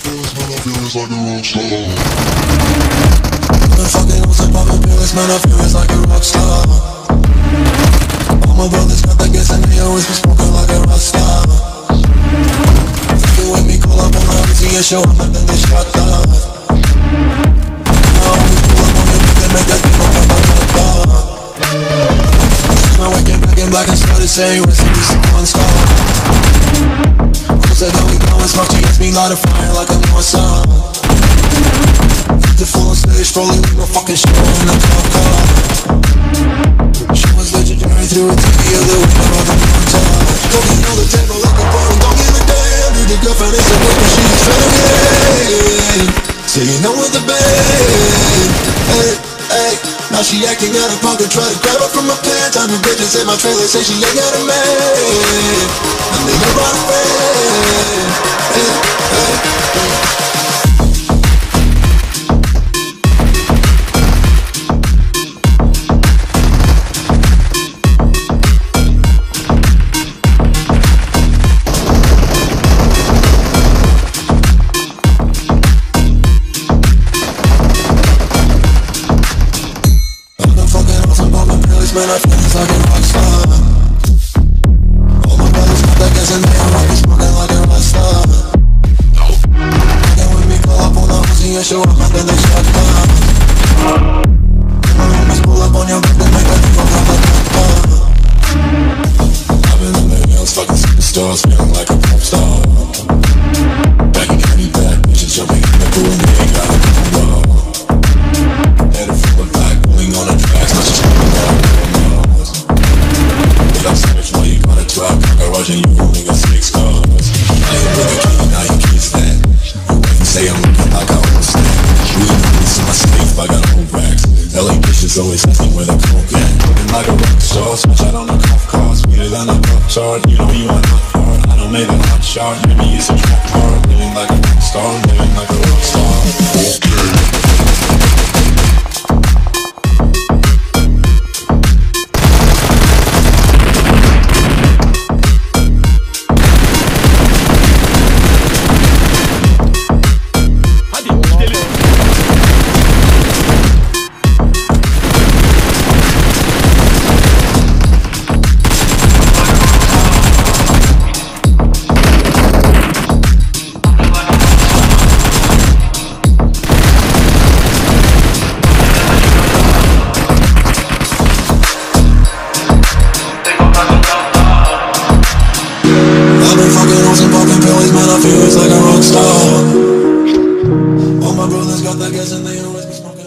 pills, man, I feel it's like a rock star. I've been fucking hoes and popping pills, man, I feel it's like a rock star. All my brothers got that gas and they always be smoking like a rock star. Fucking with me, call up on the Uzi and show 'em and then they shot down. I always pull up on your dick and make that thing up on my top. Now I came back in black and started saying rest in peace to one star. Who said that we go and smoke GS, me light a fire like a North Star. The full stage, rolling with no fucking show in the cop car. She was legendary through a TV of the window of the mountain. Cooking on the table like a bone, don't give a damn. Dude, the girlfriend is a baby, she's trying to get. Saying no with the band. Hey, hey. Now she acting out of pocket, try to grab her from my pants. I'm the bitches in my trailer, say she ain't got a man. And they never brought a friend. Hey, hey, hey. Man, I feel it's like a rock star. All my brothers got that gas and they all be smoking like a rock star. Fucking with me, call up on the Uzi and show 'em and then they shot down. My homies pull up on your back, they make that thing go down like a car. I've been in the hills, fucking superstars, feeling like a pop star. Banging any bad bitches, jumping in the pool and they ain't got a combo. Head full of black, pulling on the tracks, let's just put it out. I'm savage, why you gotta drop garage and you only got 6 cars. I ain't with the key, now you kiss that. You wait and say I'm looking like I own snack. We in the in my safe, I got old racks. LA bitches always ask me where the coke at. Looking like a rock star, switch out on the cuff car. Sweeter than a cup chart, you know you are not hard. I don't make a hot shot, maybe it's a trap car. Living like a rock star, living like a rock star. Okay. Man, I feel it's like a rock star. All my brothers got that gas and they always be smoking.